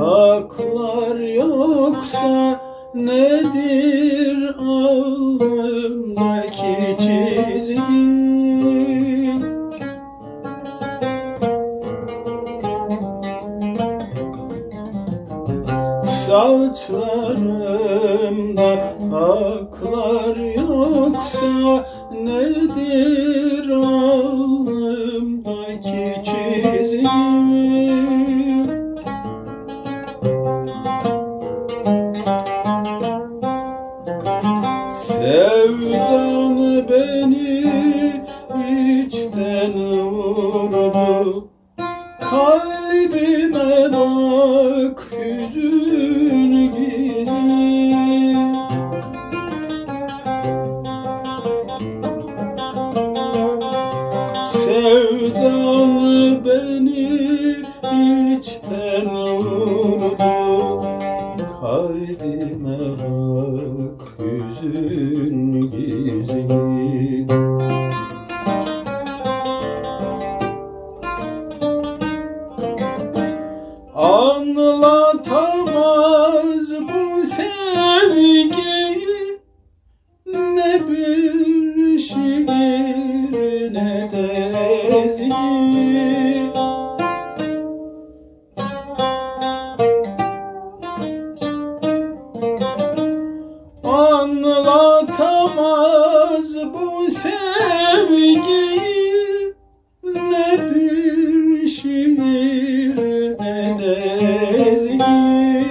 haklar yoksa nedir alnımdaki çizgi? Saçlarımda haklar yoksa nedir alnımdaki çizgi? Sevdan beni içten vurdu, kalbime bak hüzün gizli. Sevdan beni içten vurdu, kalbime bak hüzün gizli. Anlatamaz bu sevgiyi ne bir şiir ne de ezgi. Anlatamaz bu sevgiyi ne bir şiir ne de ezgi.